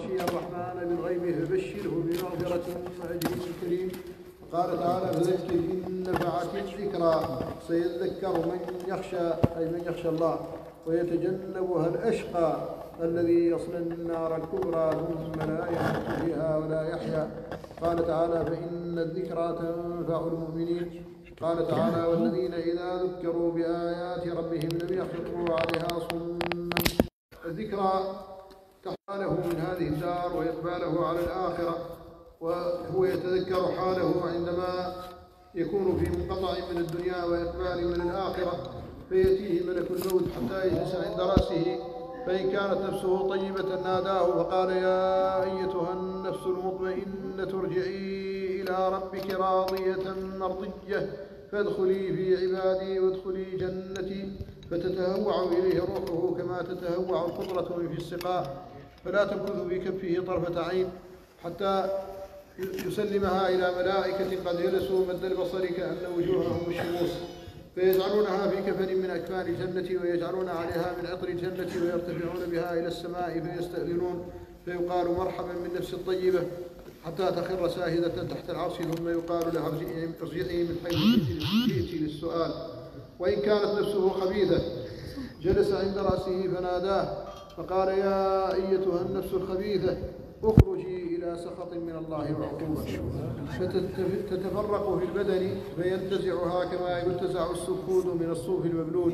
خشي الرحمن بالغيب فبشره بمغفرة وأجر كريم. وقال تعالى فذكر إن نفعت الذكرى سيذكر من يخشى أي من يخشى الله ويتجنبها الأشقى الذي يصلى النار الكبرى ثم لا يموت فيها ولا يحيا. قال تعالى فإن الذكرى تنفع المؤمنين. قال تعالى والذين إذا ذكروا بآيات ربهم لم يخروا عليها صما. الذكرى تحاله من هذه الدار وإقباله على الآخرة، وهو يتذكر حاله عندما يكون في منقطع من الدنيا وإقبال من الآخرة، فيأتيه ملك الموت حتى يجلس عند رأسه، فإن كانت نفسه طيبة ناداه فقال يا أيتها النفس المطمئنة ارجعي إلى ربك راضية مرضية فادخلي في عبادي وادخلي جنتي، فتتهوع إليه روحه كما تتهوع القطرة في السقاء، فلا تمكث في كفه طرفة عين حتى يسلمها إلى ملائكة قد جلسوا مد البصر كأن وجوههم الشموس، فيجعلونها في كفن من أكفان الجنة ويجعلون عليها من عطر الجنة ويرتفعون بها إلى السماء فيستأذنون فيقال مرحبا بالنفس الطيبة حتى تخر ساهدة تحت العرش، ثم يقال لها ارجعي من حيث جئت للسؤال. وإن كانت نفسه خبيثة جلس عند رأسه فناداه فقال يا أيتها النفس الخبيثة اخرجي إلى سخط من الله وعقوبة، فتتفرق في البدن فينتزعها كما ينتزع السفود من الصوف المبلول،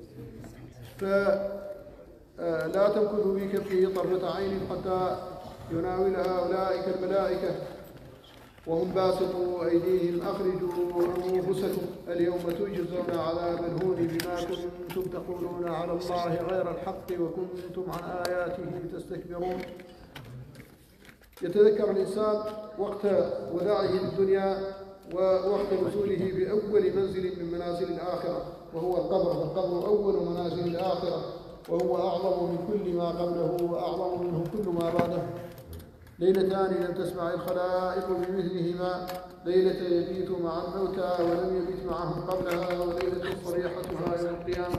فلا تمكث في كفه طرفة عين حتى يناولها أولئك الملائكة وهم باسطوا أيديهم أخرجوا أنفسكم اليوم تجزون عذاب الهون بما كنتم تقولون على الله غير الحق وكنتم عن آياته تستكبرون. يتذكر الإنسان وقت وداعه للدنيا ووقت نزوله بأول منزل من منازل الآخرة وهو القبر، فالقبر أول منازل الآخرة وهو أعظم من كل ما قبله وأعظم منه كل ما بعده. ليلتان لم تسمع الخلائق بمثلهما، ليلة يبيت مع الموتى ولم يبت معهم قبلها، وليلة صريحتها يوم القيامة.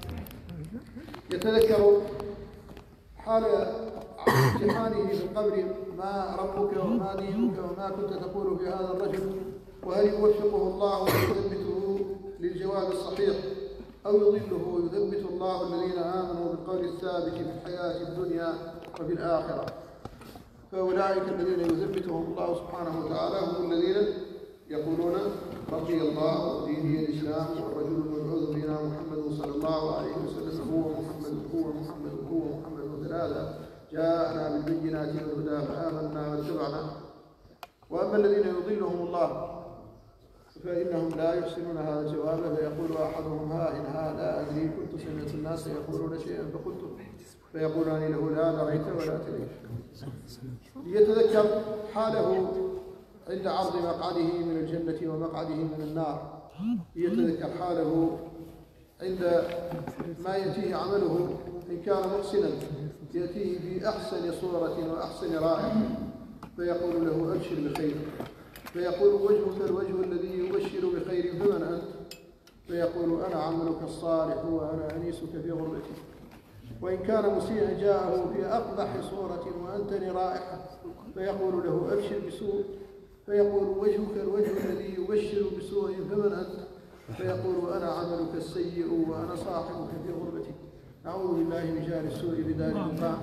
يتذكر حال امتحانه في القبر، ما ربك وما دينك وما كنت تقول في هذا الرجل، وهل يوفقه الله ويثبته للجواب الصحيح أو يضله يثبت الله الذين آمنوا بالقول الثابت في الحياة الدنيا وفي الآخرة. فأولئك الذين يثبتهم الله سبحانه وتعالى هم الذين يقولون رضي الله ودينه الإسلام والرجل المبعوث بنا محمد صلى الله عليه وسلم هو محمد هو محمد هو محمد وثلاثة جاءنا بالبينات والهدى فآمنا واتبعنا. وأما الذين يضلهم الله فإنهم لا يحسنون هذا الجواب، فيقول أحدهم ها لا أدري كنت سمعت الناس يقولون شيئا فقلت، فيقولان له لا دريت ولا تدري. ليتذكر حاله عند عرض مقعده من الجنة ومقعده من النار، ليتذكر حاله عند ما يأتيه عمله إن كان محسنا يأتيه في أحسن صورة وأحسن رائحة فيقول له أبشر بخير، فيقول وجهك الوجه الذي يبشر بخير فمن أنت؟ فيقول أنا عملك الصالح وأنا أنيسك في غربتي. وإن كان مسيئا جاءه في أقبح صورة وأنتني رائحة فيقول له أبشر بسوء، فيقول وجهك الوجه الذي يبشر بسوء فمن أنت؟ فيقول أنا عملك السيء وأنا صاحبك في غربتي. نعوذ بالله من جار السوء بدار المقام.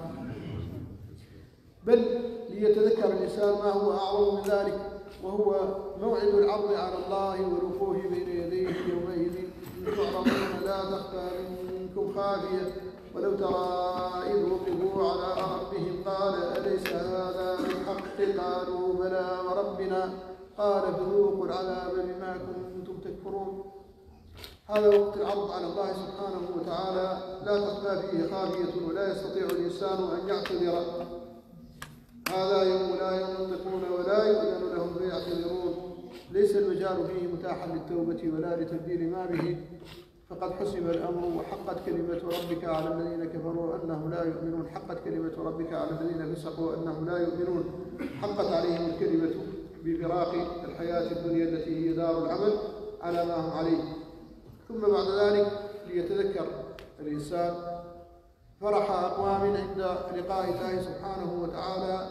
بل ليتذكر الإنسان ما هو أعظم من ذلك، وهو موعد العرض على الله والوقوف بين يديه يومئذ تعرضون لا تخفى منكم خافية، ولو ترى إذ وقفوا على ربهم قال أليس هذا بالحق؟ قالوا بلى وربنا قال فذوقوا العذاب بما كنتم تكفرون. هذا وقت العرض على الله سبحانه وتعالى لا تخفى فيه خافية ولا يستطيع الإنسان أن يعتذر. هذا يوم لا ينطقون ولا يؤذن لهم فيعتذرون، ليس المجال فيه متاحا للتوبة ولا لتبديل ما به، فقد حسب الأمر وحقت كلمة ربك على الذين كفروا أنهم لا يؤمنون. حقت كلمة ربك على الذين فسقوا أنهم لا يؤمنون، حقت عليهم الكلمة بفراق الحياة الدنيا التي هي دار العمل على ما هم عليه. ثم بعد ذلك ليتذكر الإنسان فرح أقوام عند لقاء الله سبحانه وتعالى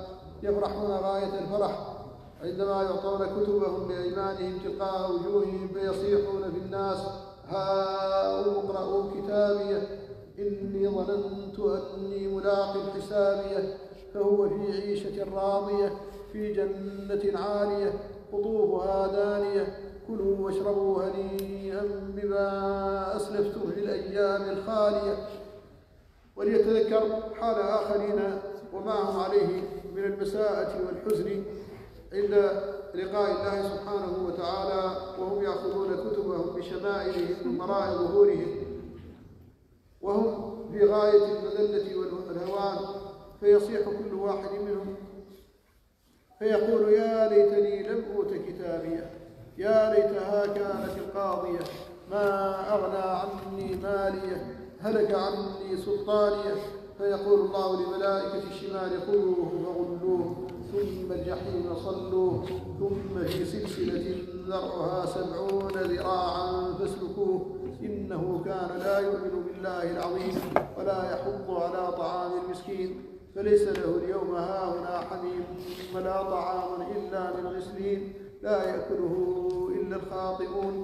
يفرحون غاية الفرح عندما يعطون كتبهم بأيمانهم تلقاء وجوههم فيصيحون في الناس: هاؤم اقرءوا كتابيه إني ظننت أني ملاق حسابيه. فهو في عيشة راضية في جنة عالية قطوفها دانية. كلوا واشربوا هنيئا بما أسلفتم في الأيام الخالية. وليتذكر حال آخرين وما هم عليه من المساءة والحزن عند لقاء الله سبحانه وتعالى وهم يأخذون كتبهم بشمائلهم من وراء ظهورهم، وهم في غاية المذلة والهوان، فيصيح كل واحد منهم فيقول: يا ليتني لم أوت كتابيه، يا ليتها كانت القاضية، ما أغنى عني ماليه، هلك عني سلطانيه. فيقول الله لملائكة الشمال: خذوه فغلوه ثم الجحيم صلوه ثم في سلسلة ذرعها 70 ذراعا فاسلكوه إنه كان لا يؤمن بالله العظيم ولا يحض على طعام المسكين فليس له اليوم هاهنا حميم ولا طعام إلا من غسلين لا يأكله إلا الخاطئون.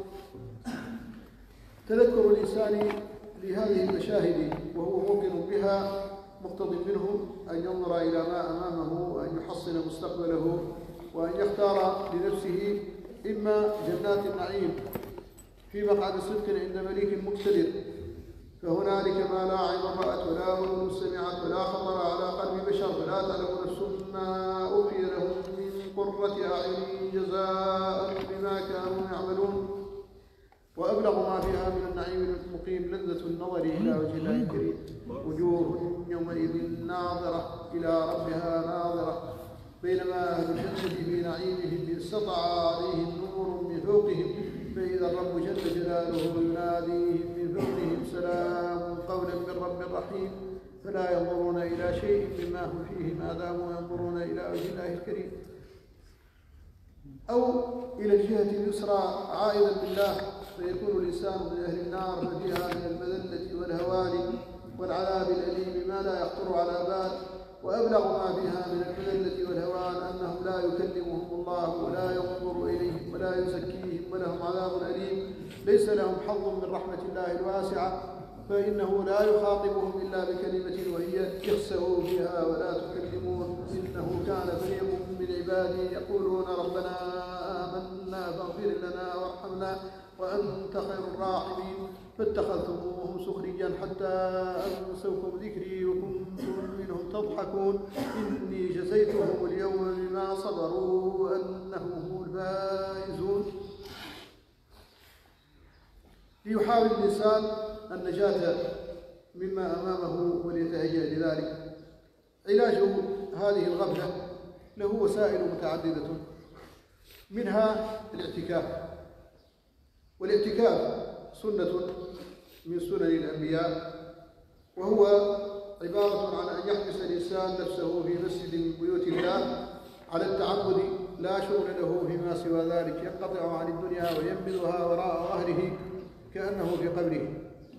تذكر الإنسان لهذه المشاهد وهو موقن بها مقتض منه أن ينظر إلى ما أمامه وأن يحصن مستقبله وأن يختار لنفسه إما جنات النعيم في مقعد صدق عند مليك مقتدر، فهنالك ما لا عين رأت ولا أذن سمعت ولا خطر على قلب بشر، فلا تعلم نفس ما أخفي لهم من قرة أعين جزاء بما كانوا يعملون. وأبلغ ما فيها من النعيم المقيم لذة النظر إلى وجه الله الكريم. وجوه يومئذ ناظرة إلى ربها ناظرة. بينما أهل الجنة في نعيمهم إذ سطع عليهم نور من فوقهم فإذا الرب جل جلاله يناديهم من فوقهم: سلام قولا من رب رحيم. فلا ينظرون إلى شيء مما هم فيه ما داموا ينظرون إلى وجه الله الكريم. أو إلى الجهة اليسرى عائذا بالله، فيكون الإنسان من أهل النار ففيها من المذلة والهوان والعذاب الأليم ما لا يخطر على بال. وأبلغ ما فيها من المذلة والهوان أنهم لا يكلمهم الله ولا ينظر إليهم ولا يزكيهم ولهم عذاب أليم. ليس لهم حظ من رحمة الله الواسعة، فإنه لا يخاطبهم إلا بكلمة وهي: اخسئوا فيها ولا تكلمون إنه كان فريق من عبادي يقولون ربنا آمنا فاغفر لنا وارحمنا وأنت خير الراحمين. فاتخذتموهم سخريا حتى أنسوكم ذكري وكنتم منهم تضحكون. إني جزيتهم اليوم بما صبروا أنهم هم الفائزون. ليحاول الإنسان النجاة مما أمامه وليتهيأ لذلك. علاج هذه الغفلة له وسائل متعددة، منها الاعتكاف. والاعتكاف سنة من سنن الأنبياء، وهو عبارة عن أن يحبس الإنسان نفسه في مسجد من بيوت الله على التعبد لا شغل له فيما سوى ذلك، ينقطع عن الدنيا وينبذها وراء ظهره كأنه في قبره،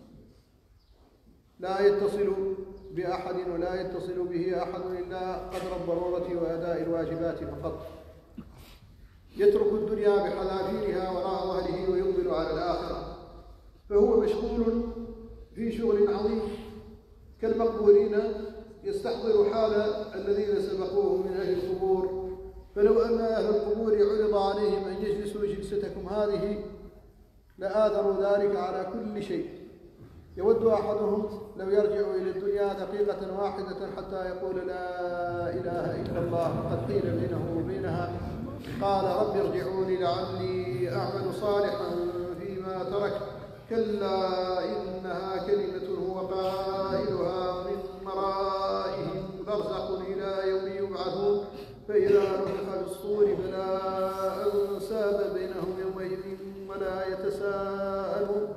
لا يتصل بأحد ولا يتصل به أحد إلا قدر الضرورة وأداء الواجبات فقط. يترك الدنيا بحذافيرها وراء ظهره ويقبل على الآخرة، فهو مشغول في شغل عظيم كالمقبورين، يستحضر حال الذين سبقوه من أهل القبور. فلو أن أهل القبور عرض عليهم أن يجلسوا جلستكم هذه لآثروا ذلك على كل شيء. يود أحدهم لو يرجع إلى الدنيا دقيقة واحدة حتى يقول: لا إله إلا الله، قد قيل بينه وبينها. قال: رب ارجعوني لعلي أعمل صالحا فيما ترك. كلا إنها كلمة هو قائلها من ورائهم برزخ إلى يوم يبعثون. فإذا نفخ في الصور فلا أنساب بينهم يومئذ ولا يتساءلون.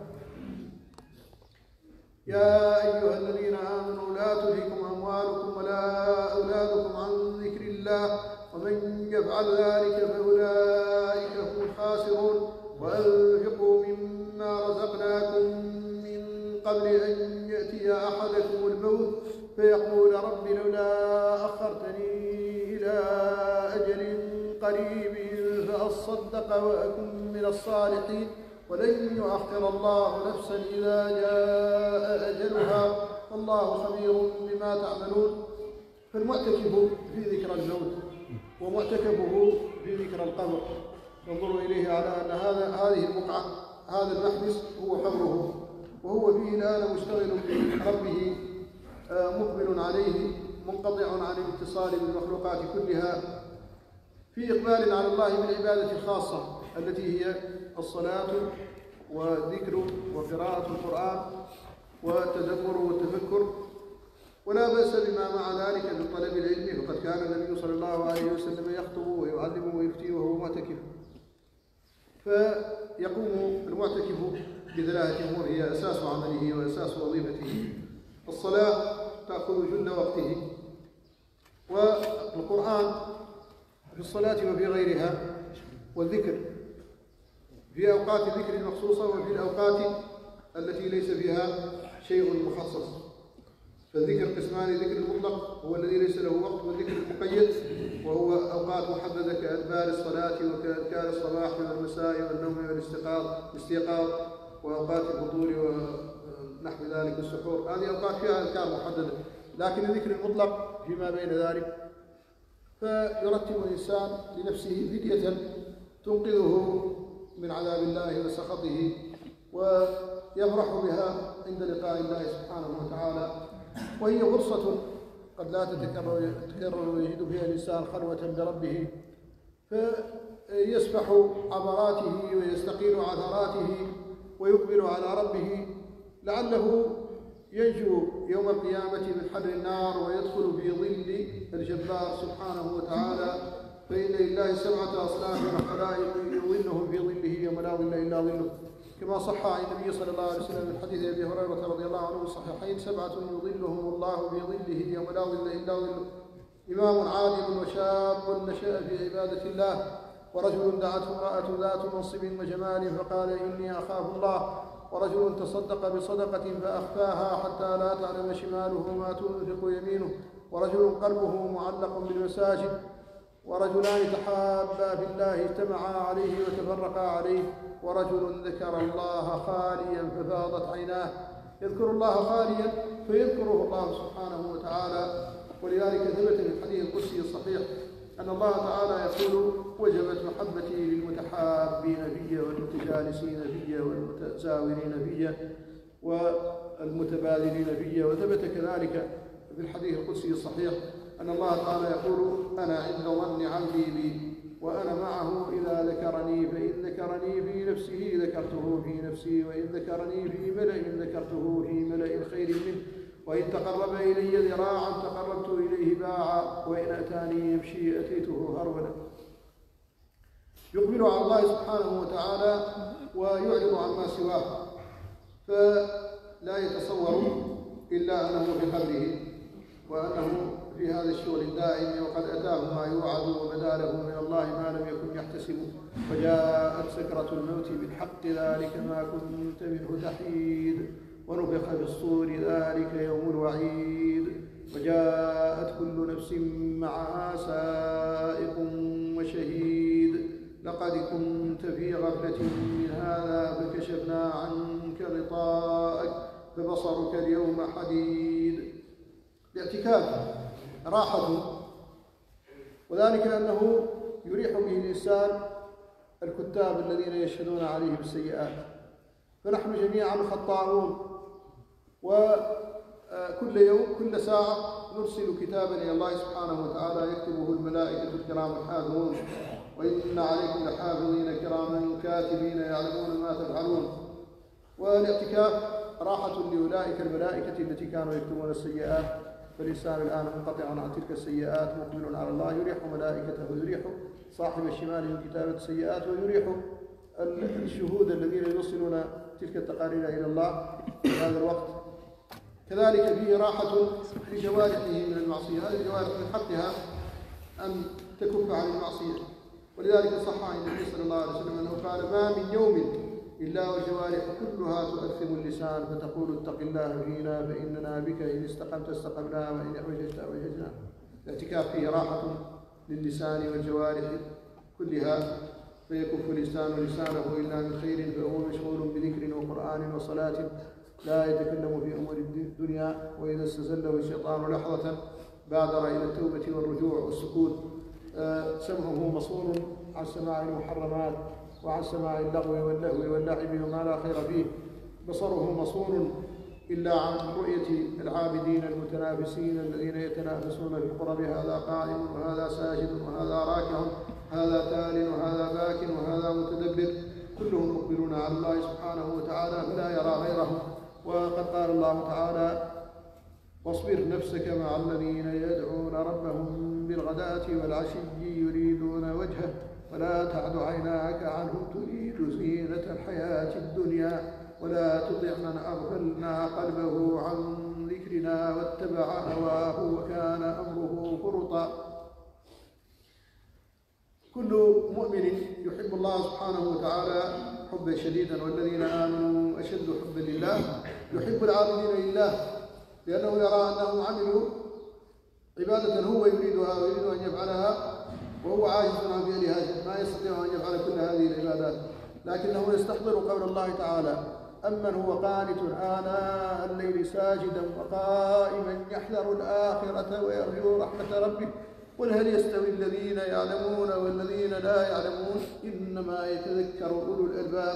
يا أيها الذين آمنوا لا تلهكم أموالكم ولا أولادكم عن ذكر الله ومن يفعل ذلك فأولئك هم الخاسرون. وأنفقوا مما رزقناكم من قبل أن يأتي أحدكم الموت فيقول: رب لولا أخرتني إلى قريب فأصدق وأكن من الصالحين ولن يؤخر الله نفسا إذا جاء أجلها والله خبير بما تعملون. فالمعتكف في ذكر الموت ومعتكفه في ذكر القبر ينظر إليه على أن هذه البقعة هذا المحبس هو قبره، وهو فيه الآن مشتغل بربه مقبل عليه منقطع عن الاتصال بالمخلوقات كلها في إقبال على الله بالعبادة الخاصة التي هي الصلاة والذكر وقراءة القرآن والتدبر والتفكر. ولا بأس بما مع ذلك من طلب العلم، فقد كان النبي صلى الله عليه وسلم يخطب ويعلم ويفتي وهو معتكف. فيقوم المعتكف بثلاثة أمور هي أساس عمله وأساس وظيفته. الصلاة تأخذ جل وقته، والقرآن في الصلاة وفي غيرها، والذكر في أوقات الذكر المخصوصة وفي الأوقات التي ليس فيها شيء مخصص. فالذكر قسمان: ذكر المطلق هو الذي ليس له وقت، والذكر المقيد وهو أوقات محددة كأذكار الصلاة وكأذكار الصباح والمساء والنوم والاستيقاظ وأوقات الفطور ونحو ذلك السحور. هذه أوقات فيها أذكار محددة. لكن الذكر المطلق فيما بين ذلك فيرتب الإنسان لنفسه فدية تنقذه من عذاب الله وسخطه ويفرح بها عند لقاء الله سبحانه وتعالى. وهي فرصة قد لا تتكرر ويجد فيها الإنسان خلوة بربه، فيسبح عبراته ويستقيل عثراته ويقبل على ربه لعله ينجو يوم القيامة من حر النار ويدخل في ظل الجبار سبحانه وتعالى. فإن لله 7 أصناف من الخلائق يظلهم في ظله يوم لا ظل إلا ظله، كما صح عن النبي صلى الله عليه وسلم من حديث أبي هريرة رضي الله عنه في الصحيحين: 7 يظلهم الله في ظله يوم لا ظل إلا ظله: إمام عادل وشاب نشأ في عبادة الله، ورجل دعته امرأة ذات منصب وجمال فقال إني أخاف الله، ورجل تصدق بصدقة فأخفاها حتى لا تعلم شماله ما تنفق يمينه، ورجل قلبه معلق بالمساجد، ورجلان تحابا في الله اجتمعا عليه وتفرقا عليه، ورجل ذكر الله خاليا ففاضت عيناه. يذكر الله خاليا فيذكره الله سبحانه وتعالى. ولذلك ثبت في الحديث القدسي الصحيح أن الله تعالى يقول: وجبت محبتي للمتحابين في والمتجالسين في والمتزاورين في والمتبادلين في. وثبت كذلك في الحديث القدسي الصحيح أن الله تعالى يقول: أنا عند ظن عبدي بي وأنا معه إذا ذكرني، فإن ذكرني في نفسه ذكرته في نفسي، وإن ذكرني في ملأ ذكرته في ملأ خير منه، وإن تقرب إلي ذراعا تقربت إليه باعا، وإن أتاني يمشي أتيته هرولا. يقبل على الله سبحانه وتعالى ويعرض عما سواه، فلا يتصور إلا أنه في قبره وأنه في هذا الشغل الدائم، وقد أتاه ما يوعد وبدا له من الله ما لم يكن يحتسب، وجاءت سكرة الموت بالحق ذلك ما كنت منه تحيد، ونفخ في الصور ذلك يوم الوعيد، وجاءت كل نفس معها سائق وشهيد، لقد كنت في غفلة من هذا فكشفنا عنك غطاءك فبصرك اليوم حديد. الاعتكاف راحة، وذلك أنه يريح به الإنسان الكتاب الذين يشهدون عليه بالسيئات. فنحن جميعا خطاؤون، وكل يوم كل ساعة نرسل كتابا إلى الله سبحانه وتعالى يكتبه الملائكة الكرام الحافظون، وإن عليكم لحافظين كراما كاتبين يعلمون ما تفعلون. والاعتكاف راحة لأولئك الملائكة التي كانوا يكتبون السيئات، فالإنسان الآن منقطع عن تلك السيئات مقبل على الله، يريح ملائكته ويريح صاحب الشمال من كتابة السيئات، ويريح الشهود الذين يوصلون تلك التقارير إلى الله في هذا الوقت. كذلك فيه راحة لجوارحه من المعصية، هذه الجوارح من حقها أن تكف عن المعصية، ولذلك صح عن النبي صلى الله عليه وسلم أنه قال: ما من يوم إلا والجوارح كلها تؤثم اللسان فتقول اتق الله فينا فإننا بك إن استقمت استقمنا وإن أوججت أوججنا. الاعتكاف فيه راحة للسان والجوارح كلها، فيكف الإنسان لسانه إلا من خير، فهو مشغول بذكر وقرآن وصلاة لا يتكلم في أمور الدنيا. وإذا استزله الشيطان لحظة بادر إلى التوبة والرجوع والسكوت. سمعه مصون عن سماع المحرمات وعن سماع اللغو واللهو واللعب وما لا خير فيه. بصره مصون إلا عن رؤية العابدين المتنافسين الذين يتنافسون في القرب، هذا قائم وهذا ساجد وهذا راكع، هذا تال وهذا باك وهذا متدبر، كلهم مقبلون على الله سبحانه وتعالى فلا يرى غيرهم. وقد قال الله تعالى: واصبر نفسك مع الذين يدعون ربهم بالغداة والعشي يريدون وجهه ولا تعد عيناك عنهم تريد زينة الحياة الدنيا ولا تطع من أغفلنا قلبه عن ذكرنا واتبع هواه وكان أمره فرطا. كل مؤمن يحب الله سبحانه وتعالى حبا شديدا، والذين آمنوا أشد حبا لله. يحب العابدين لله لأنه يرى أنهم عملوا عبادة هو يريدها ويريد أن يفعلها وهو عاجز عن فعلها، ما يستطيع أن يفعل كل هذه العبادات، لكنه يستحضر قول الله تعالى: أمن هو قانت آناء الليل ساجدا وقائما يحذر الآخرة ويرجو رحمة ربه قل هل يستوي الذين يعلمون والذين لا يعلمون إنما يتذكر أولو الألباب.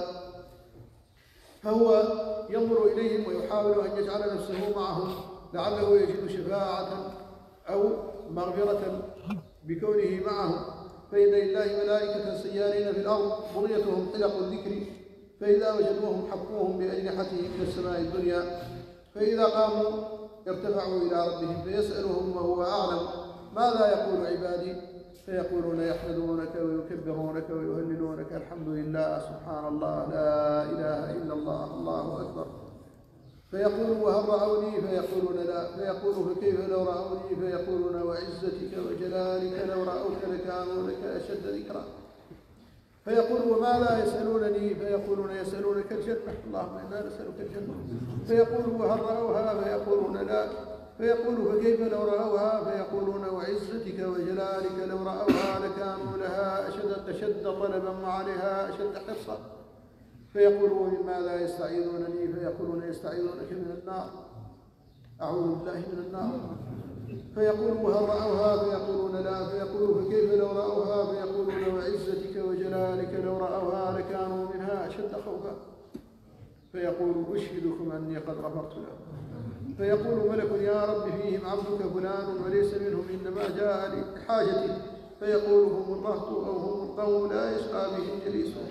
فهو ينظر إليهم ويحاول أن يجعل نفسه معهم لعله يجد شفاعة أو مغفرة بكونه معهم. فإن لله ملائكة سيارين في الأرض بغيتهم حلق الذكر، فإذا وجدوهم حفوهم بأجنحتهم إلى السماء الدنيا، فإذا قاموا ارتفعوا إلى ربهم فيسألهم وهو أعلم: ماذا يقول عبادي؟ فيقولون: يحمدونك ويكبرونك ويهللونك الحمد لله سبحان الله لا إله إلا الله الله أكبر. فيقول: وهل رأوني؟ فيقولون: لا. فيقول: فكيف لو رأوني؟ فيقولون: وعزتك وجلالك لو رأوك لكانوا لك أشد ذكرا. فيقول: وماذا يسألونني؟ فيقولون: يسألونك الجنة، اللهم إنا نسألك الجنة. فيقول: وهل رأوها؟ فيقولون: لا. فيقول: فكيف لو رأوها؟ فيقولون: وعزتك وجلالك لو رأوها لكانوا لها أشد طلبا وعليها أشد حرصا. فيقول: ومن ماذا يستعيذونني؟ فيقولون: يستعيذونك من النار، أعوذ بالله من النار. فيقول: وهل رأوها؟ فيقولون: لا. فيقول: فكيف لو رأوها؟ فيقولون: وعزتك وجلالك لو رأوها لكانوا منها أشد خوفا. فيقول: أشهدكم أني قد غفرت لهم. فيقول ملك: يا رب فيهم عبدك فلان وليس منهم، إنما جاء لحاجته. فيقول: هم الرهط أو هم القوم لا يشقى بهم جليسهم.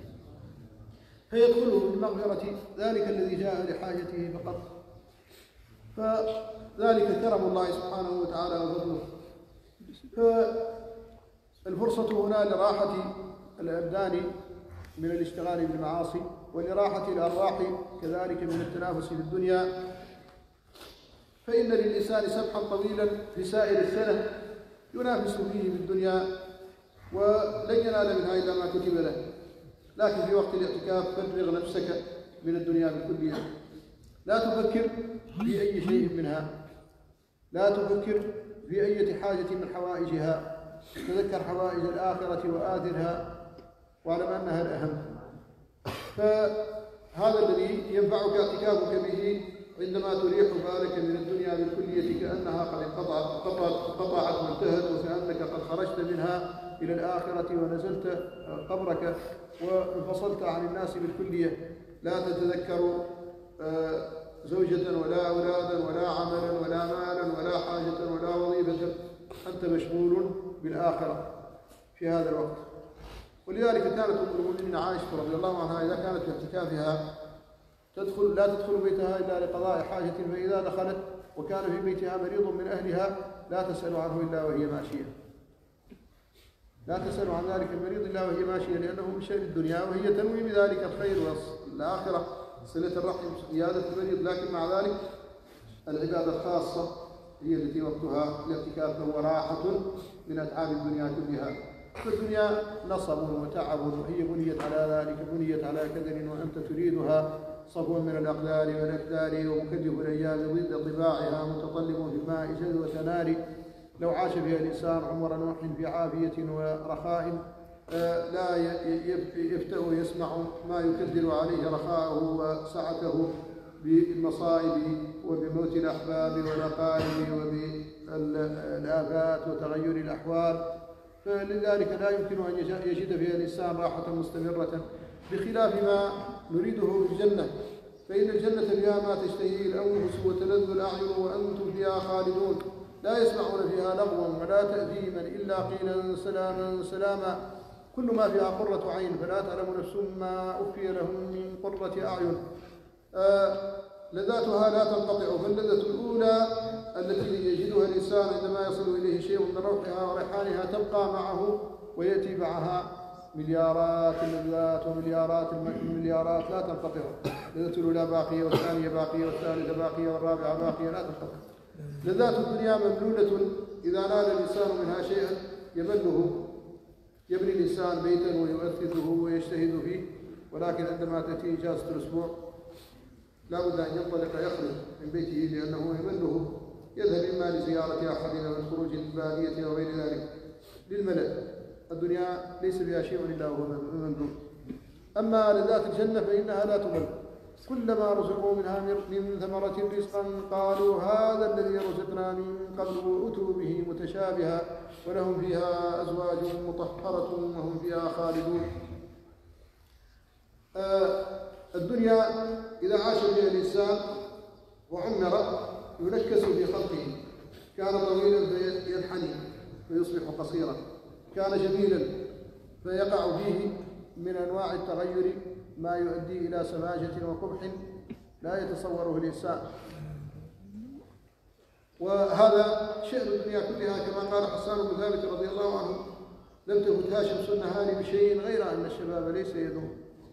فيدخله بمغفرة ذلك الذي جاء لحاجته فقط. فذلك كرم الله سبحانه وتعالى وفضله. فالفرصة هنا لراحة الأبدان من الاشتغال بالمعاصي، ولراحة الأرواح كذلك من التنافس في الدنيا. فإن للإنسان سبحا طويلا في سائر السنة ينافس فيه في الدنيا ولن ينال منها إلا ما كتب له، لكن في وقت الاعتكاف فرغ نفسك من الدنيا بالكلية، لا تفكر في أي شيء منها، لا تفكر في أي حاجة من حوائجها، تذكر حوائج الآخرة وآثرها واعلم أنها الأهم. فهذا الذي ينفعك اعتكافك به عندما تريح بالك من الدنيا بالكلية كأنها قد انقطعت وانتهت، وكأنك قد خرجت منها إلى الآخرة ونزلت قبرك وانفصلت عن الناس بالكلية. لا تتذكر زوجة ولا أولادا ولا عملا ولا مالا ولا حاجة ولا وظيفة، أنت مشغول بالآخرة في هذا الوقت. ولذلك كانت أم المؤمنين عائشة رضي الله عنها إذا كانت في اعتكافها لا تدخل بيتها إلا لقضاء حاجة، فإذا دخلت وكان في بيتها مريض من أهلها لا تسأل عنه إلا وهي ماشية، لا تسأل عن ذلك المريض إلا وهي ماشية، لأنه من شأن الدنيا وهي تنوي بذلك الخير والآخرة، صلة الرحم، عيادة المريض، لكن مع ذلك العبادة الخاصة هي التي وقتها الاعتكاف هو راحة من أتعاب الدنيا كلها. فالدنيا نصب وتعب، وهي بنيت على ذلك، بنيت على كدر، وأنت تريدها صفوا من الأقدار والأكدار، ومكدف الأيام ضد طباعها، متطلب في الماء جذوة نار. لو عاش فيها الإنسان عمر نوح في عافية ورخاء لا يفتأ ويسمع ما يكدر عليه رخاءه وسعته بالمصائب وبموت الأحباب والأقارب وبالآفات وتغير الأحوال. فلذلك لا يمكن أن يجد فيها الإنسان راحة مستمرة بخلاف ما نريده في الجنة، فإن الجنة فيها ما تشتهيه الأنفس وتلذ الأعين وأنتم فيها خالدون، لا يسمعون فيها لغوا ولا تأثيما إلا قيلا سلاما سلاما، كل ما فيها قرة عين فلا تعلم نفس ما أخفي لهم من قرة أعين. لذاتها لا تنقطع، فاللذة الأولى التي يجدها الإنسان عندما يصل إليه شيء من روحها وريحانها تبقى معه، ويأتي معها مليارات اللذات ومليارات المليارات لا تنقطع. اللذة الأولى باقية والثانية باقية والثالثة باقية والرابعة باقية لا تنقطع. لذات الدنيا مملولة، إذا نال الإنسان منها شيئا يمله، يبني الإنسان بيتا ويؤثثه ويجتهد فيه، ولكن عندما تأتي إجازة الأسبوع لا بد أن ينطلق يخرج من بيته لأنه يمله، يذهب إما لزيارة أحدنا والخروج للبادية وغير ذلك للملل. الدنيا ليس بها شيء إلا هو مملول. أما لذات الجنة فإنها لا تمل، كلما رزقوا منها من ثمرة رزقا قالوا هذا الذي رزقنا من قبل وأتوا به متشابها ولهم فيها أزواج مطهرة وهم فيها خالدون. الدنيا إذا عاش بها الإنسان وعمر ينكس في خلقه، كان طويلا فينحني فيصبح قصيرا، كان جميلا فيقع فيه من أنواع التغير ما يؤدي إلى سماجة وقبح لا يتصوره الإنسان. وهذا شأن الدنيا كلها، كما قال حسان بن ثابت رضي الله عنه: لم تفتها شمس النهار بشيء غير أن الشباب ليس يدوم.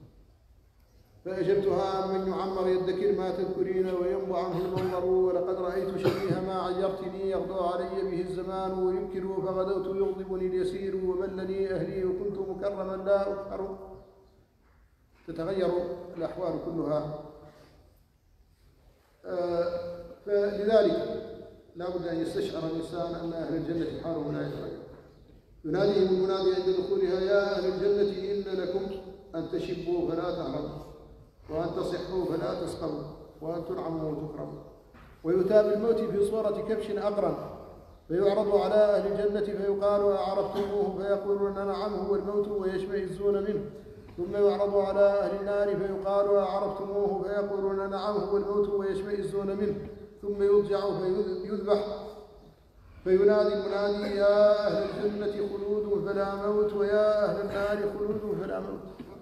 فأجبتها: من يعمر يدكر ما تذكرين وينبع عنه المنظر، ولقد رأيت شبيه ما عيرتني يغدو علي به الزمان وينكر، فغدوت يغضبني اليسير وملني أهلي وكنت مكرما لا أكثر. تتغير الأحوال كلها. فلذلك لا بد أن يستشعر الإنسان أن أهل الجنة حالهم لا يتغير. يناديهم المنادي عند دخولها: يا أهل الجنة إن لكم أن تشبوا فلا تهربوا، وأن تصحوا فلا تسقموا، وأن تنعموا وتكرموا. ويؤتى بالموت في صورة كبش أقرن فيعرض على أهل الجنة فيقال: أعرفتموه؟ فيقولون: نعم هو الموت، ويشمئزون منه. ثم يعرض على أهل النار فيقال: أعرفتموه؟ فيقولون: نعم هو الموت، ويشمئزون منه. ثم يضجع فيذبح فينادي المنادي: يا أهل الجنة خلود فلا موت، ويا أهل النار خلود فلا موت.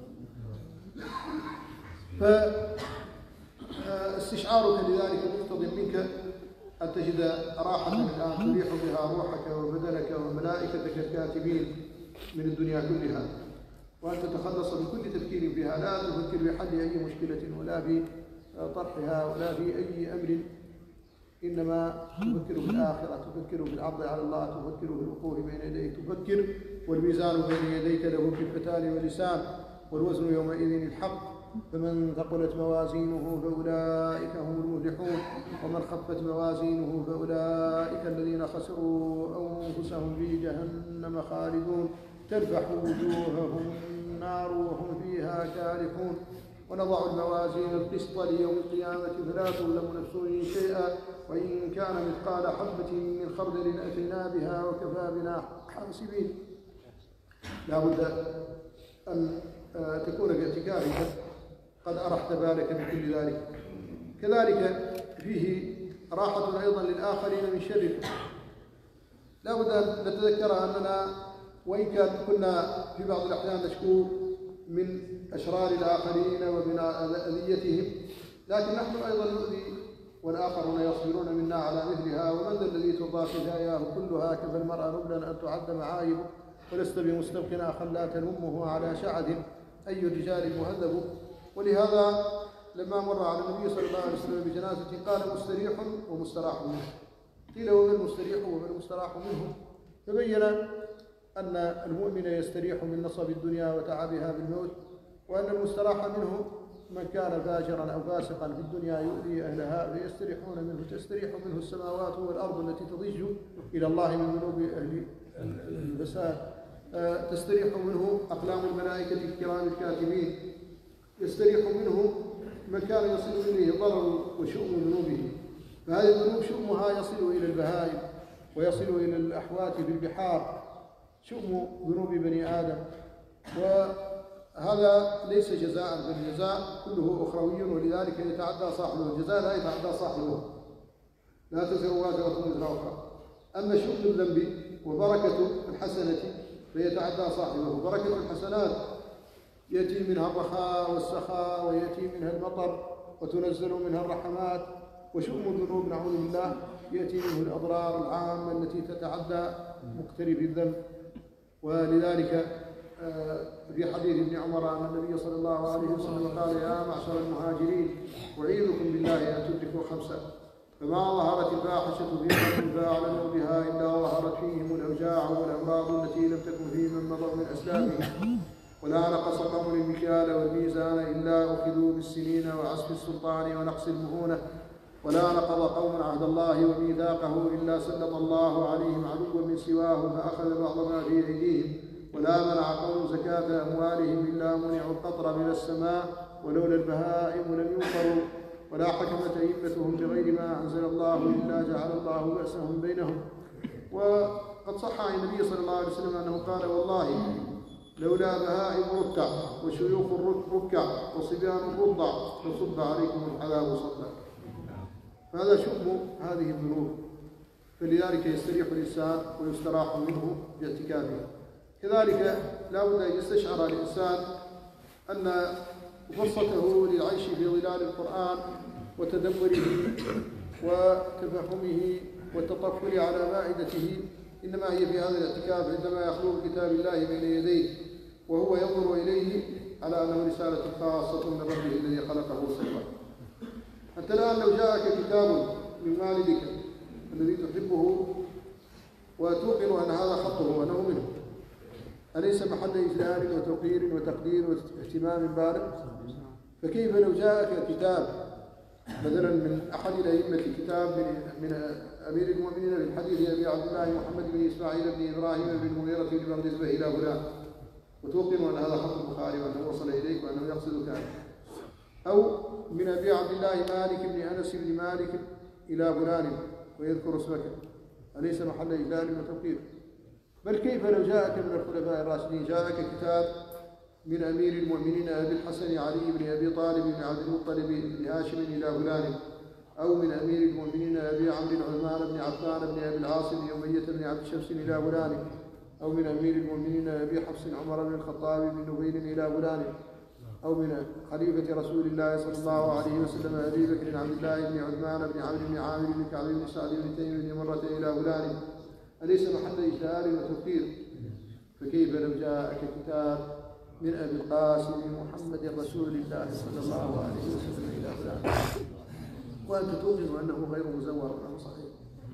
فاستشعارك لذلك مقتض منك أن تجد راحة الآن تريح بها روحك وبدنك وملائكتك الكاتبين من الدنيا كلها، وأن تتخلص من كل تفكير فيها، لا تفكر بحل أي مشكلة ولا في طرحها ولا في أي أمر، إنما تفكر بالآخرة، تفكر بالعرض على الله، تفكر بالوقوف بين يديه، تفكر والميزان بين يديك له كفتان ولسان، والوزن يومئذ الحق. فمن ثقلت موازينه فأولئك هم المفلحون، ومن خفت موازينه فأولئك الذين خسروا أنفسهم في جهنم خالدون تلفح وجوههم النار وهم فيها كالحون. ونضع الموازين القسط ليوم القيامة فلا تظلم نفس شيئا وإن كان مثقال حبة من خردل أتينا بها وكفى بنا حاسبين. لا بد أن تكون باعتكافك قد أرحت بالك بكل ذلك. كذلك فيه راحة أيضا للآخرين من شرك. لا بد أن نتذكر أننا وإن كنا في بعض الأحيان نشكو من أشرار الآخرين ومن أذيتهم، لكن نحن أيضا نؤذي والآخرون يصبرون منا على مثلها. ومن ذا الذي ترضى خزاياه كلها كفى المرء نبلا أن تعد معايبه، ولست بمستبق أخا لا تلمه على شعث أي الرجال مهذب. ولهذا لما مر على النبي صلى الله عليه وسلم بجنازة قال: مستريح ومستراح منه. قيل: وما المستريح وما المستراح منه؟ فبين أن المؤمن يستريح من نصب الدنيا وتعبها بالموت، وأن المستراح منه من كان فاجرا أو فاسقا في الدنيا يؤذي أهلها فيستريحون منه، تستريح منه السماوات والأرض التي تضج إلى الله من ذنوب أهل الفساد. تستريح منه أقلام الملائكة الكرام الكاتبين، يستريح منه من كان يصل إليه ضرر وشؤم ذنوبه. فهذه الذنوب شؤمها يصل إلى البهائم ويصل إلى الأحوات في البحار، شؤم ذنوب بني آدم. وهذا ليس جزاء، بل الجزاء كله أخروي، ولذلك يتعدى صاحبه. الجزاء لا يتعدى صاحبه، لا تزر وازرة وزر أخرى. أما شؤم الذنب وبركة الحسنة فيتعدى صاحبه. بركة الحسنات يأتي منها الرخاء والسخاء، ويأتي منها المطر وتنزل منها الرحمات. وشؤم الذنوب نعوذ بالله يأتي منه الأضرار العامة التي تتعدى مقترف الذنب. ولذلك في حديث ابن عمر أن النبي صلى الله عليه وسلم قال: يا معشر المهاجرين أعيذكم بالله أن تدركوا خمسة، فما ظهرت الفاحشة في قوم فأعلنوا بها إلا ظهرت فيهم الأوجاع والأمراض التي لم تكن في من مضوا من أسلافهم، ولا نقص قوم المكيال والميزان إلا أخذوا بالسنين وعسف السلطان ونقص المؤونة، ولا نقض قوم عهد الله وميثاقه إلا سلط الله عليهم عدوا من سواهم فأخذ بعض ما في أيديهم، ولا منع قوم زكاة أموالهم إلا منعوا القطر من السماء، ولولا البهائم لم يمطروا، ولا حكمت أئمتهم بغير ما أنزل الله إلا جعل الله بأسهم بينهم. وقد صح عن النبي صلى الله عليه وسلم أنه قال: والله لولا بهائم ركع وشيوخ ركع وصبيان رضع لصب عليكم العذاب صبا. فهذا شؤم هذه الذنوب، فلذلك يستريح الإنسان ويستراح منه باعتكافه. كذلك لا بد أن يستشعر الإنسان أن فرصته للعيش في ظلال القرآن وتدبره وتفهمه والتطفل على مائدته إنما هي في هذا الاعتكاف، عندما يخلو بكتاب الله بين يديه وهو ينظر إليه على أنه رسالة خاصة من ربه الذي خلقه وسواه. أنت الآن لو جاءك كتاب من والدك الذي تحبه وتوقن أن هذا خطه وأنه منه، أليس محل إجلال وتوقير وتقدير واهتمام بالغ؟ فكيف لو جاءك كتاب مثلا من أحد الأئمة، كتاب من أمير المؤمنين من حديث أبي عبد الله محمد بن إسماعيل بن إبراهيم بن المغيرة بن مغزبة إلى فلان، وتوقن أن هذا خط البخاري وأنه وصل إليك وأنه يقصدك، أو من أبي عبد الله مالك بن أنس بن مالك إلى فلان ويذكر اسمك، أليس محل إجلال وتوقير؟ بل كيف لو جاءك من الخلفاء الراشدين، جاءك كتاب من أمير المؤمنين أبي الحسن علي بن أبي طالب بن عبد المطلب بن هاشم إلى فلان، أو من أمير المؤمنين أبي عمرو عثمان بن عفان بن أبي العاص بن أمية بن عبد شمس إلى فلان، أو من أمير المؤمنين أبي حفص عمر بن الخطاب بن نبيل إلى فلان، أو من خليفة رسول الله صلى الله عليه وسلم أبي بكر عبد الله بن عثمان بن عمرو بن عامر بن كعب بن سعد بن تيم بن مرة إلى فلان، أليس محل إجلال وتوقير؟ فكيف لو جاءك كتاب من أبي القاسم محمد رسول الله صلى الله عليه وسلم إلى فلان وأنت توقن أنه غير مزور وأنه صحيح؟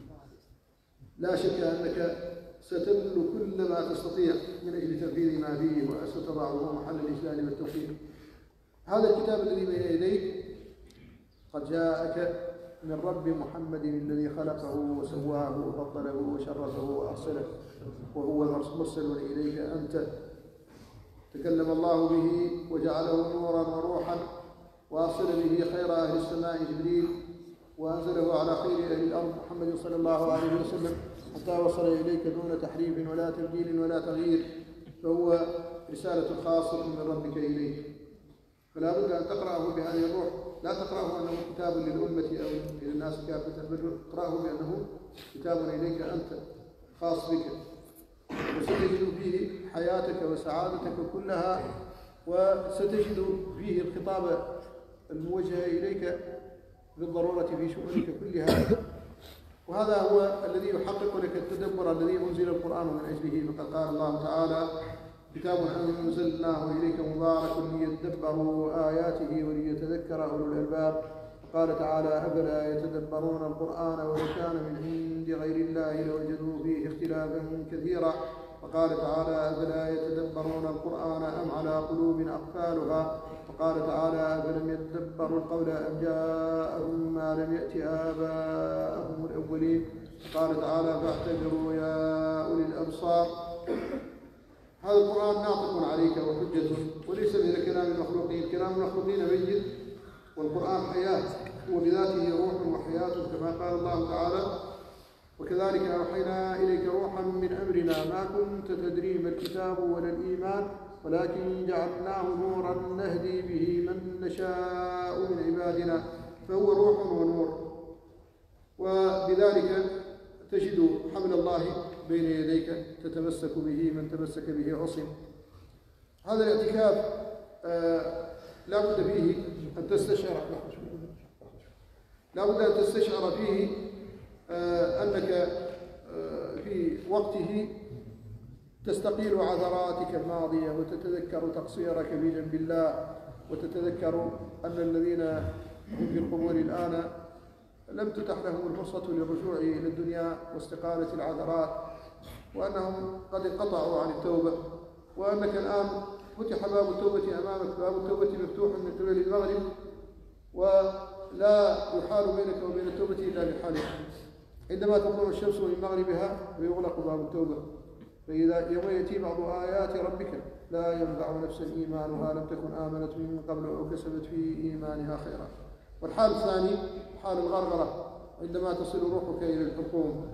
لا شك أنك ستبذل كل ما تستطيع من أجل تنفيذ ما فيه وستضعه محل الإجلال والتوقير. هذا الكتاب الذي بين يديك قد جاءك من رب محمد الذي خلقه وسواه وفضله وشرفه وأرسله، وهو مرسل إليك أنت. تكلم الله به وجعله نورا وروحا، وأرسل به خير أهل السماء جبريل، وأنزله على خير أهل الأرض محمد صلى الله عليه وسلم حتى وصل إليك دون تحريف ولا تبديل ولا تغيير، فهو رسالة خاصة من ربك إليك. فلا بد أن تقرأه بهذه الروح، لا تقرأه أنه كتاب للأمة أو للناس كافة، بل اقرأه بأنه كتاب إليك أنت خاص بك، وستجد فيه حياتك وسعادتك كلها، وستجد فيه الخطاب الموجه إليك بالضرورة في شؤونك كلها. وهذا هو الذي يحقق لك التدبر الذي أنزل القرآن من أجله. فقد قال الله تعالى: كتاب أنزلناه إليك مبارك ليدبروا آياته وليتذكر أولو الألباب. قال تعالى: أفلا يتدبرون القرآن ولو كان من عند غير الله لوجدوا فيه اختلافا كثيرا. وقال تعالى: أفلا يتدبرون القرآن أم على قلوب أقفالها. وقال تعالى: أفلم يتدبروا القول أم جاءهم ما لم يأت آباءهم الأولين. وقال تعالى: فاعتبروا يا أولي الأبصار. هذا القرآن ناطق عليك وحجة وليس مثل كلام المخلوقين. كلام المخلوقين ميت والقرآن حياة، هو بذاته روح وحياة كما قال الله تعالى: وكذلك أوحينا إليك روحا من أمرنا ما كنت تدري ما الكتاب ولا الإيمان ولكن جعلناه نورا نهدي به من نشاء من عبادنا، فهو روح ونور. وبذلك تجد حبل الله بين يديك تتمسك به، من تمسك به عصم. هذا الاعتكاف لا بد فيه أن تستشعر فيه أنك في وقته تستقيل عثراتك الماضية وتتذكر تقصيرك في جنب الله، وتتذكر أن الذين هم في القبور الآن لم تتح لهم الفرصة للرجوع إلى الدنيا واستقالة العثرات، وأنهم قد انقطعوا عن التوبة، وأنك الآن فتح باب التوبة أمامك، باب التوبة مفتوح من قبل المغرب، ولا يحال بينك وبين التوبة إلا بحالها. عندما تطلع الشمس من مغربها ويغلق باب التوبة، فإذا يوم يأتي بعض آيات ربك لا ينفع نفسا إيمانها لم تكن آمنت من قبل أو كسبت في إيمانها خيرا. والحال الثاني حال الغرغرة، عندما تصل روحك إلى الحلقوم،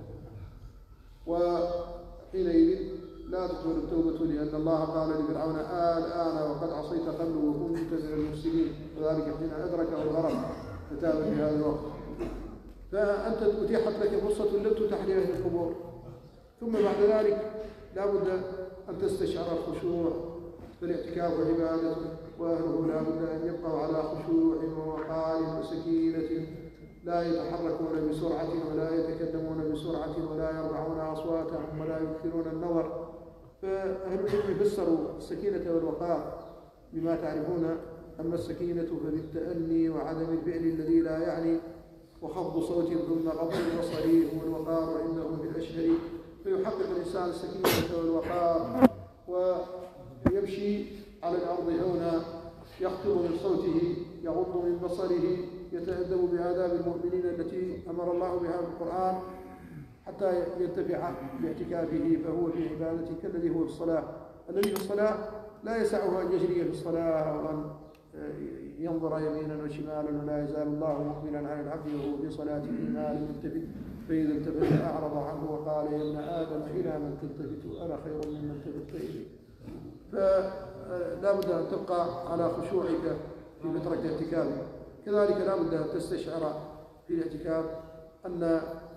وحينئذ لا تقبل التوبة، لأن الله قال لفرعون: الآن وقد عصيت قبل وكنت من المفسدين، وذلك حين أدركه الغرق فتاب في هذا الوقت. فأنت أتيحت لك فرصة لم تتح لأهل القبور. ثم بعد ذلك لا بد أن تستشعر الخشوع، فالاعتكاف عبادة، وأهله لا بد أن يبقوا على خشوع ووقار وسكينة، لا يتحركون بسرعة ولا يتكلمون بسرعة ولا يرفعون أصواتهم ولا يكثرون النظر. فأهل العلم فسروا السكينة والوقار بما تعرفون. أما السكينة فبالتأني وعدم الفعل الذي لا يعني، وخفض صوت ثم غض البصر هو الوقار عنده في الأشهر. فيحقق الإنسان السكينة والوقار ويمشي على الأرض هونا، يخفض من صوته، يغض من بصره، يتأدب بآداب المؤمنين التي أمر الله بها في القرآن، حتى ينتفع باعتكافه. فهو في عبادته كالذي هو في الصلاة. الذي في الصلاة لا يسعه أن يجري في الصلاة وأن ينظر يمينا وشمالا، ولا يزال الله مقبلا على العبد وهو في صلاته ما لم يلتفت، فإذا التفت أعرض عنه وقال: يا ابن آدم إلى من تلتفت أنا خير ممن التفت إليه. فلا بد أن تبقى على خشوعك في فترة اعتكافك. كذلك لا بد أن تستشعر في الاعتكاف أن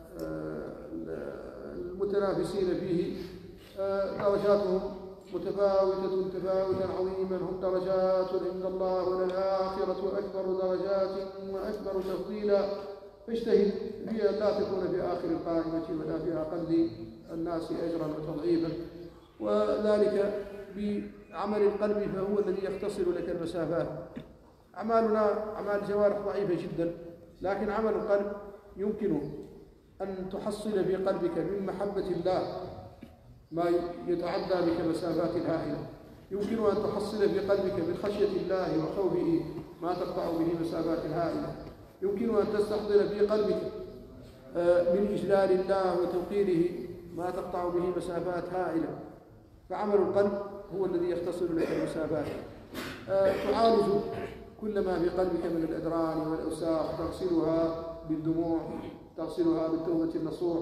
المتنافسين فيه درجاتهم متفاوتة تفاوتا عظيما، هم درجات عند الله، وللآخرة أكبر درجات وأكبر تفضيلا. فاجتهد في أن لا تكون في آخر القائمة ولا في أقل الناس أجرا وتضعيفا، وذلك بعمل القلب، فهو الذي يختصر لك المسافات. أعمالنا أعمال الجوارح ضعيفة جدا، لكن عمل القلب يمكن أن تحصل في قلبك من محبة الله ما يتعدى بك مسافات هائلة. يمكن أن تحصل في قلبك من خشية الله وخوفه ما تقطع به مسافات هائلة. يمكن أن تستحضر في قلبك من إجلال الله وتوقيره ما تقطع به مسافات هائلة. فعمل القلب هو الذي يختصر لك المسافات. تعالج كل ما في قلبك من الأدران والأوساخ، تغسلها بالدموع، تغسلها بالتوبة النصوح.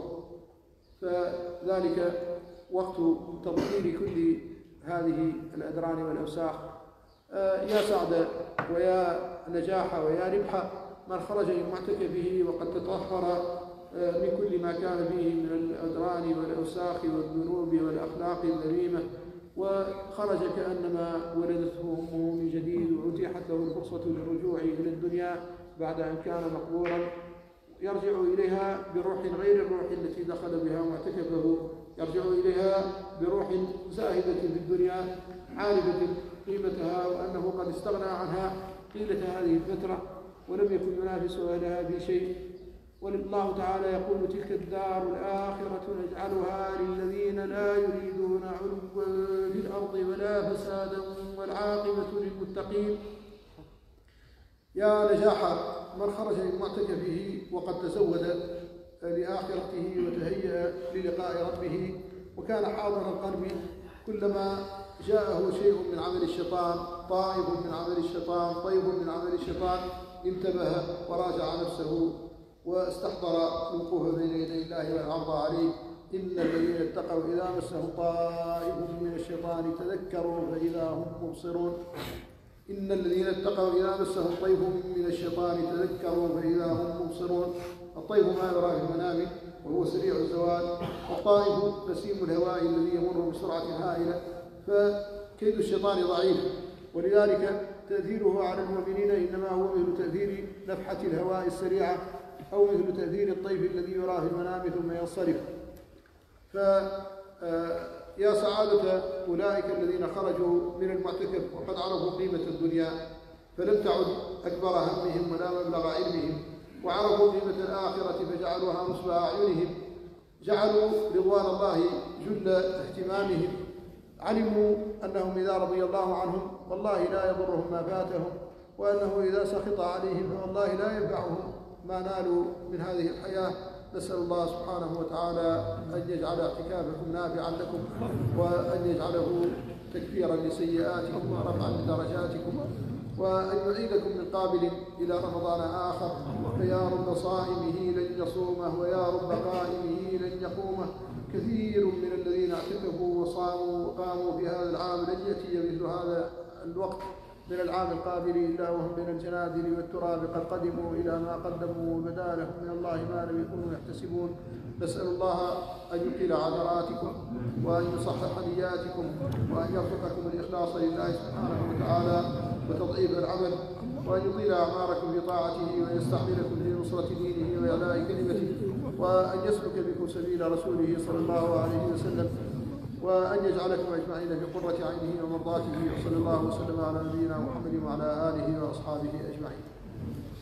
فذلك وقت تطهير كل هذه الأدران والأوساخ. يا سعد ويا نجاح ويا ربح من خرج من معتكفه وقد تطهر من كل ما كان فيه من الأدران والأوساخ والذنوب والأخلاق الذميمة، وخرج كأنما ولدته أمه من جديد، وأتيحت له الفرصة للرجوع إلى الدنيا بعد أن كان مقبورا، يرجع إليها بروح غير الروح التي دخل بها معتكفه، يرجع إليها بروح زاهدة في الدنيا عارفة قيمتها وأنه قد استغنى عنها طيلة هذه الفترة ولم يكن ينافس أهلها في شيء. والله تعالى يقول: تلك الدار الآخرة نجعلها للذين لا يريدون علوا في الأرض ولا فسادا والعاقبة للمتقين. يا نجاح من خرج من معتكفه وقد تزود لآخرته وتهيأ للقاء ربه وكان حاضر القلب، كلما جاءه شيء من عمل الشيطان، طائف من عمل الشيطان، طيب من عمل الشيطان، انتبه وراجع نفسه واستحضر الوقوف بين يدي الله والعرض عليه. إن الذين اتقوا إذا مسهم طائف من الشيطان تذكروا فإذا هم مبصرون. إن الذين اتقوا إذا مسهم طيف من الشيطان تذكروا فإذا هم مبصرون. الطيف ما يرى في المنام وهو سريع الزوال، والطائف نسيم الهواء الذي يمر بسرعة هائلة، فكيد الشيطان ضعيف، ولذلك تأثيره على المؤمنين إنما هو مثل تأثير نفحة الهواء السريعة أو مثل تأثير الطيف الذي يرى في المنام ثم ينصرف. فيا سعادة أولئك الذين خرجوا من المعتكف وقد عرفوا قيمة الدنيا فلم تعد أكبر همهم ولا مبلغ علمهم، وعرفوا قيمة الآخرة فجعلوها نصب أعينهم، جعلوا رضوان الله جل اهتمامهم، علموا أنهم إذا رضي الله عنهم والله لا يضرهم ما فاتهم، وأنه إذا سخط عليهم فوالله لا ينفعهم ما نالوا من هذه الحياة. نسأل الله سبحانه وتعالى أن يجعل اعتكافكم نافعا لكم، وأن يجعله تكفيرا لسيئاتكم ورفعا لدرجاتكم، وأن يعيدكم من قابل إلى رمضان آخر، فيا رب صائمه لن يصومه ويا رب قائمه لن يقومه. كثير من الذين اعتكفوا وصاموا وقاموا في هذا العام لن يأتي مثل هذا الوقت من العام القابل إلا وهم بين الجنادل والتراب قد قدموا إلى ما قدموا وبدا لهم من الله ما لم يكونوا يحتسبون. نسأل الله أن يقيل عثراتكم وأن يصحح نياتكم وأن يرزقكم الإخلاص لله سبحانه وتعالى وتضعيف العمل، وأن يطيل أعماركم بطاعته ويستعملكم لنصرة دينه وإعلاء كلمته، وأن يسلك بكم سبيل رسوله صلى الله عليه وسلم، وأن يجعلكم أجمعين بقرة عينه ومرضاته. وصلى الله وسلم على نبينا محمد وعلى آله وأصحابه أجمعين.